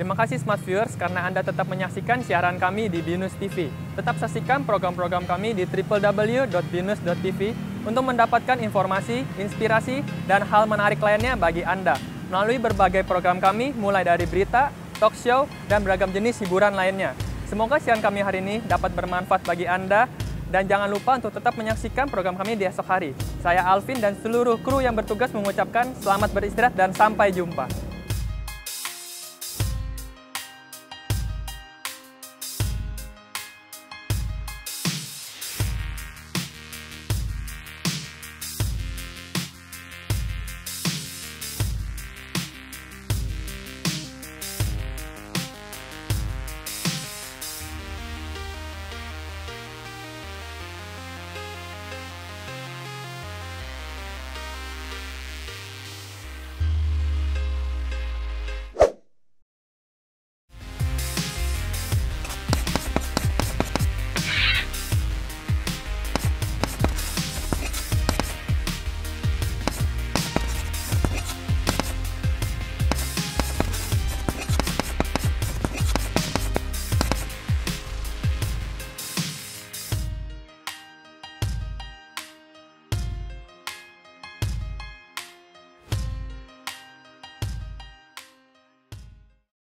Terima kasih Smart Viewers karena Anda tetap menyaksikan siaran kami di BINUS TV. Tetap saksikan program-program kami di www.binus.tv untuk mendapatkan informasi, inspirasi, dan hal menarik lainnya bagi Anda melalui berbagai program kami mulai dari berita, talk show, dan beragam jenis hiburan lainnya. Semoga siaran kami hari ini dapat bermanfaat bagi Anda dan jangan lupa untuk tetap menyaksikan program kami di esok hari. Saya Alvin dan seluruh kru yang bertugas mengucapkan selamat beristirahat dan sampai jumpa.